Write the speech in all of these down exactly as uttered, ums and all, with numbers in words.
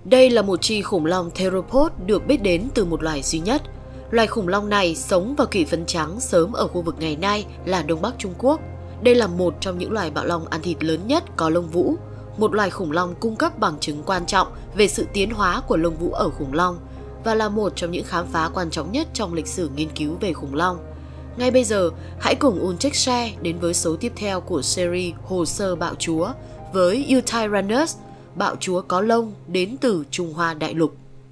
Đây là một chi khủng long theropod được biết đến từ một loài duy nhất. Loài khủng long này sống vào kỷ phấn trắng sớm ở khu vực ngày nay là Đông Bắc Trung Quốc. Đây là một trong những loài bạo long ăn thịt lớn nhất có lông vũ, một loài khủng long cung cấp bằng chứng quan trọng về sự tiến hóa của lông vũ ở khủng long và là một trong những khám phá quan trọng nhất trong lịch sử nghiên cứu về khủng long. Ngay bây giờ, hãy cùng Uncheck share đến với số tiếp theo của series Hồ sơ bạo chúa với Eutyrannus, bạo chúa có lông đến từ Trung Hoa đại lục.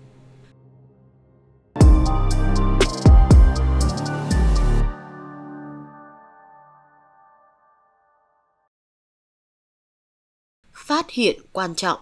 Phát hiện quan trọng.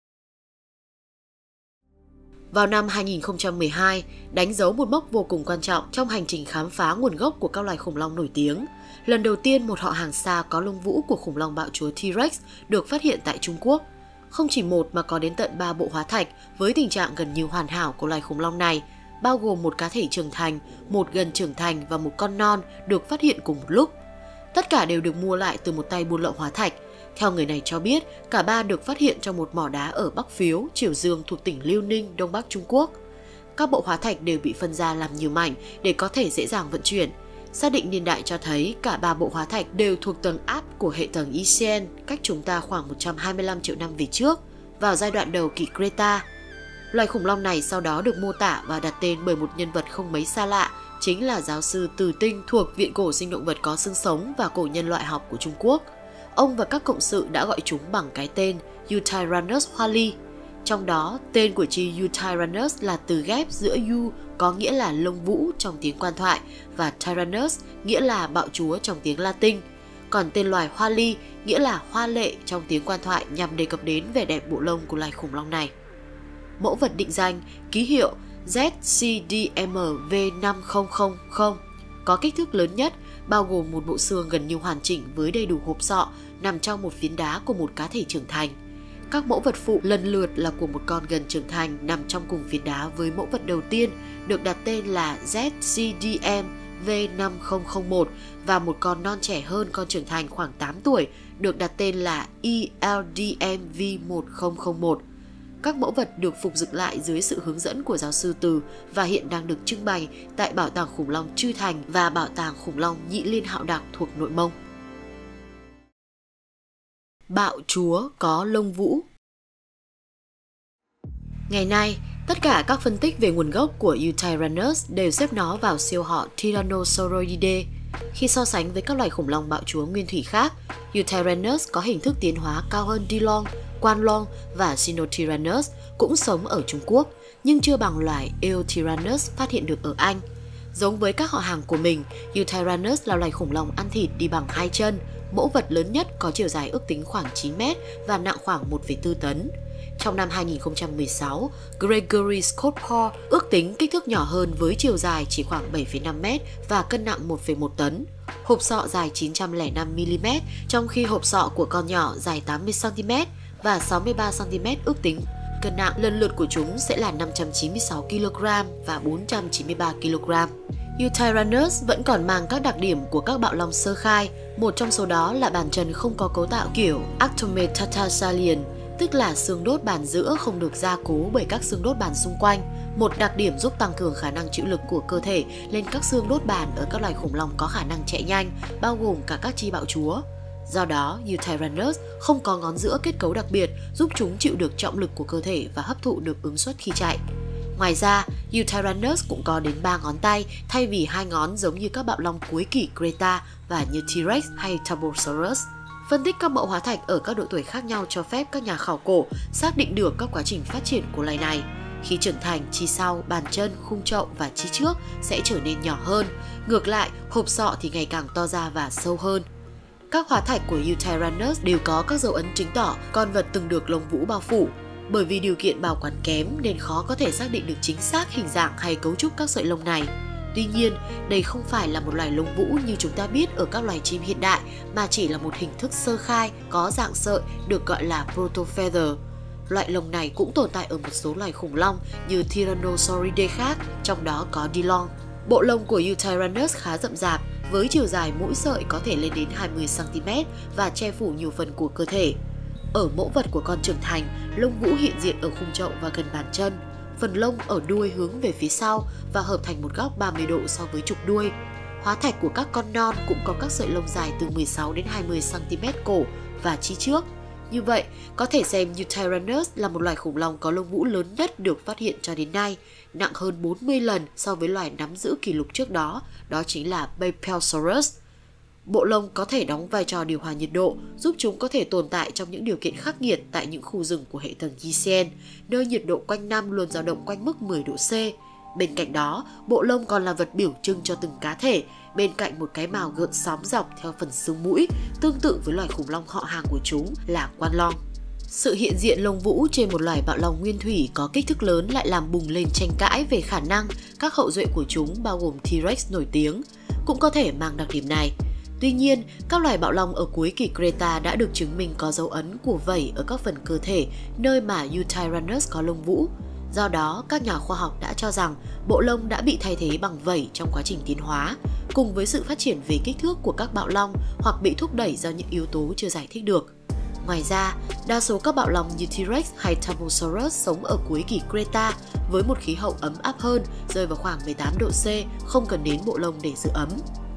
Vào năm hai nghìn không trăm mười hai, đánh dấu một mốc vô cùng quan trọng trong hành trình khám phá nguồn gốc của các loài khủng long nổi tiếng. Lần đầu tiên một họ hàng xa có lông vũ của khủng long bạo chúa T-Rex được phát hiện tại Trung Quốc. Không chỉ một mà có đến tận ba bộ hóa thạch với tình trạng gần như hoàn hảo của loài khủng long này, bao gồm một cá thể trưởng thành, một gần trưởng thành và một con non được phát hiện cùng một lúc. Tất cả đều được mua lại từ một tay buôn lậu hóa thạch. Theo người này cho biết, cả ba được phát hiện trong một mỏ đá ở Bắc Phiếu, Triều Dương thuộc tỉnh Liêu Ninh, Đông Bắc Trung Quốc. Các bộ hóa thạch đều bị phân ra làm nhiều mảnh để có thể dễ dàng vận chuyển. Xác định niên đại cho thấy cả ba bộ hóa thạch đều thuộc tầng áp của hệ tầng Eocene, cách chúng ta khoảng một trăm hai mươi lăm triệu năm về trước, vào giai đoạn đầu kỷ Creta. Loài khủng long này sau đó được mô tả và đặt tên bởi một nhân vật không mấy xa lạ, chính là giáo sư Từ Tinh thuộc Viện Cổ Sinh động vật có xương sống và cổ nhân loại học của Trung Quốc. Ông và các cộng sự đã gọi chúng bằng cái tên Eutyrannus hoa ly. Trong đó, tên của chi Eutyrannus là từ ghép giữa Eu có nghĩa là lông vũ trong tiếng quan thoại và Tyrannus nghĩa là bạo chúa trong tiếng Latin. Còn tên loài hoa ly nghĩa là hoa lệ trong tiếng quan thoại nhằm đề cập đến vẻ đẹp bộ lông của loài khủng long này. Mẫu vật định danh, ký hiệu Z C D M V năm không không không có kích thước lớn nhất, bao gồm một bộ xương gần như hoàn chỉnh với đầy đủ hộp sọ nằm trong một phiến đá của một cá thể trưởng thành. Các mẫu vật phụ lần lượt là của một con gần trưởng thành nằm trong cùng phiến đá với mẫu vật đầu tiên được đặt tên là Z C D M V năm không không một và một con non trẻ hơn con trưởng thành khoảng tám tuổi được đặt tên là E L D M V một không không một. Các mẫu vật được phục dựng lại dưới sự hướng dẫn của giáo sư Từ và hiện đang được trưng bày tại Bảo tàng khủng long Chư Thành và Bảo tàng khủng long Nhị Liên Hạo Đạc thuộc Nội Mông. Bạo chúa có lông vũ. Ngày nay, tất cả các phân tích về nguồn gốc của Eutyrannus đều xếp nó vào siêu họ Tyrannosauroidae. Khi so sánh với các loài khủng long bạo chúa nguyên thủy khác, Eutyrannus có hình thức tiến hóa cao hơn Dilong, Quan Long và Sinotyrannus cũng sống ở Trung Quốc, nhưng chưa bằng loài Eutyrannus phát hiện được ở Anh. Giống với các họ hàng của mình, Eutyrannus là loài khủng long ăn thịt đi bằng hai chân, mẫu vật lớn nhất có chiều dài ước tính khoảng chín mét và nặng khoảng một phẩy bốn tấn. Trong năm hai nghìn không trăm mười sáu, Gregory Scott Paul ước tính kích thước nhỏ hơn với chiều dài chỉ khoảng bảy phẩy năm mét và cân nặng một phẩy một tấn. Hộp sọ dài chín trăm lẻ năm mi li mét, trong khi hộp sọ của con nhỏ dài tám mươi xăng ti mét và sáu mươi ba xăng ti mét ước tính. Cân nặng lần lượt của chúng sẽ là năm trăm chín mươi sáu ki lô gam và bốn trăm chín mươi ba ki lô gam. Eutyrannus vẫn còn mang các đặc điểm của các bạo long sơ khai, một trong số đó là bàn chân không có cấu tạo kiểu actometatarsalian, tức là xương đốt bàn giữa không được gia cố bởi các xương đốt bàn xung quanh, một đặc điểm giúp tăng cường khả năng chịu lực của cơ thể lên các xương đốt bàn ở các loài khủng long có khả năng chạy nhanh, bao gồm cả các chi bạo chúa. Do đó, Eutyrannus không có ngón giữa kết cấu đặc biệt giúp chúng chịu được trọng lực của cơ thể và hấp thụ được ứng suất khi chạy. Ngoài ra, Eutyrannus cũng có đến ba ngón tay thay vì hai ngón giống như các bạo long cuối kỷ Creta và như T-Rex hay Tarbosaurus. Phân tích các mẫu hóa thạch ở các độ tuổi khác nhau cho phép các nhà khảo cổ xác định được các quá trình phát triển của loài này. Khi trưởng thành, chi sau, bàn chân, khung chậu và chi trước sẽ trở nên nhỏ hơn. Ngược lại, hộp sọ thì ngày càng to ra và sâu hơn. Các hóa thạch của Eutyrannus đều có các dấu ấn chứng tỏ con vật từng được lông vũ bao phủ. Bởi vì điều kiện bảo quản kém nên khó có thể xác định được chính xác hình dạng hay cấu trúc các sợi lông này. Tuy nhiên, đây không phải là một loài lông vũ như chúng ta biết ở các loài chim hiện đại, mà chỉ là một hình thức sơ khai có dạng sợi được gọi là protofeather. Loại lông này cũng tồn tại ở một số loài khủng long như Tyrannosauridae khác, trong đó có Dilong. Bộ lông của Eutyrannus khá rậm rạp, với chiều dài mỗi sợi có thể lên đến hai mươi xăng ti mét và che phủ nhiều phần của cơ thể. Ở mẫu vật của con trưởng thành, lông vũ hiện diện ở khung chậu và gần bàn chân. Phần lông ở đuôi hướng về phía sau và hợp thành một góc ba mươi độ so với trục đuôi. Hóa thạch của các con non cũng có các sợi lông dài từ mười sáu đến hai mươi xăng-ti-mét cổ và chi trước. Như vậy, có thể xem Yutyrannus là một loài khủng long có lông vũ lớn nhất được phát hiện cho đến nay, nặng hơn bốn mươi lần so với loài nắm giữ kỷ lục trước đó, đó chính là Bapelsaurus. Bộ lông có thể đóng vai trò điều hòa nhiệt độ, giúp chúng có thể tồn tại trong những điều kiện khắc nghiệt tại những khu rừng của hệ tầng Giessen, nơi nhiệt độ quanh năm luôn dao động quanh mức mười độ C. Bên cạnh đó, bộ lông còn là vật biểu trưng cho từng cá thể, bên cạnh một cái mào gợn sóng dọc theo phần xương mũi, tương tự với loài khủng long họ hàng của chúng là quan long. Sự hiện diện lông vũ trên một loài bạo long nguyên thủy có kích thước lớn lại làm bùng lên tranh cãi về khả năng các hậu duệ của chúng bao gồm T-Rex nổi tiếng cũng có thể mang đặc điểm này. Tuy nhiên, các loài bạo long ở cuối kỷ Creta đã được chứng minh có dấu ấn của vảy ở các phần cơ thể nơi mà Yutyrannus có lông vũ. Do đó, các nhà khoa học đã cho rằng bộ lông đã bị thay thế bằng vảy trong quá trình tiến hóa, cùng với sự phát triển về kích thước của các bạo long hoặc bị thúc đẩy do những yếu tố chưa giải thích được. Ngoài ra, đa số các bạo long như T-Rex hay Tarbosaurus sống ở cuối kỷ Creta với một khí hậu ấm áp hơn, rơi vào khoảng mười tám độ C, không cần đến bộ lông để giữ ấm.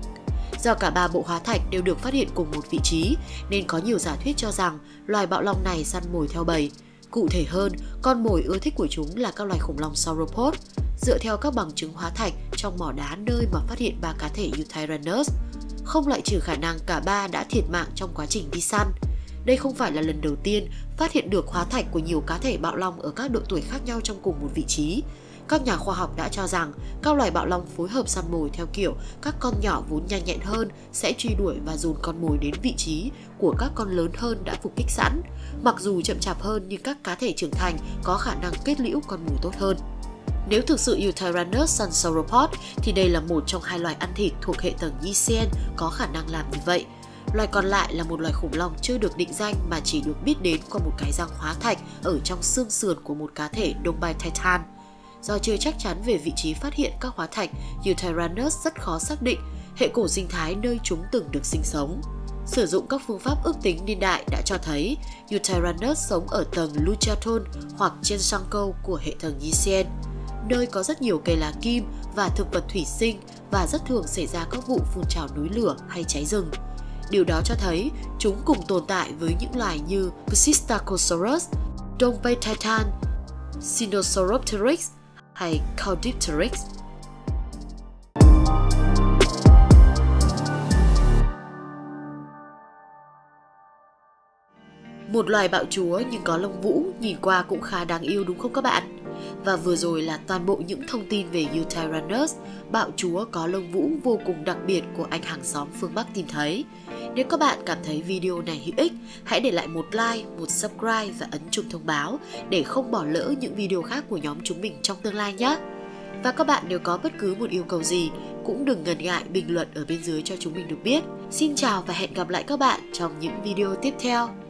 Do cả ba bộ hóa thạch đều được phát hiện cùng một vị trí, nên có nhiều giả thuyết cho rằng loài bạo long này săn mồi theo bầy. Cụ thể hơn, con mồi ưa thích của chúng là các loài khủng long sauropod. Dựa theo các bằng chứng hóa thạch trong mỏ đá nơi mà phát hiện ba cá thể Yutyrannus, không loại trừ khả năng cả ba đã thiệt mạng trong quá trình đi săn. Đây không phải là lần đầu tiên phát hiện được hóa thạch của nhiều cá thể bạo long ở các độ tuổi khác nhau trong cùng một vị trí. Các nhà khoa học đã cho rằng các loài bạo long phối hợp săn mồi theo kiểu các con nhỏ vốn nhanh nhẹn hơn sẽ truy đuổi và dồn con mồi đến vị trí của các con lớn hơn đã phục kích sẵn. Mặc dù chậm chạp hơn nhưng các cá thể trưởng thành có khả năng kết liễu con mồi tốt hơn. Nếu thực sự Yutyrannus săn sauropod thì đây là một trong hai loài ăn thịt thuộc hệ tầng Giessen có khả năng làm như vậy. Loài còn lại là một loài khủng long chưa được định danh mà chỉ được biết đến qua một cái răng hóa thạch ở trong xương sườn của một cá thể Dombai titan. Do chưa chắc chắn về vị trí phát hiện các hóa thạch, Yutyrannus rất khó xác định hệ cổ sinh thái nơi chúng từng được sinh sống. Sử dụng các phương pháp ước tính niên đại đã cho thấy Yutyrannus sống ở tầng Luchaton hoặc trên sang câu của hệ tầng Giessen, nơi có rất nhiều cây lá kim và thực vật thủy sinh và rất thường xảy ra các vụ phun trào núi lửa hay cháy rừng. Điều đó cho thấy chúng cùng tồn tại với những loài như Psittacosaurus, Dombai titan, Sinosauropteryx hay Caudipteryx. Một loài bạo chúa nhưng có lông vũ nhìn qua cũng khá đáng yêu đúng không các bạn? Và vừa rồi là toàn bộ những thông tin về Yutyrannus, bạo chúa có lông vũ vô cùng đặc biệt của anh hàng xóm phương Bắc tìm thấy. Nếu các bạn cảm thấy video này hữu ích, hãy để lại một like, một subscribe và ấn chuông thông báo để không bỏ lỡ những video khác của nhóm chúng mình trong tương lai nhé. Và các bạn nếu có bất cứ một yêu cầu gì, cũng đừng ngần ngại bình luận ở bên dưới cho chúng mình được biết. Xin chào và hẹn gặp lại các bạn trong những video tiếp theo.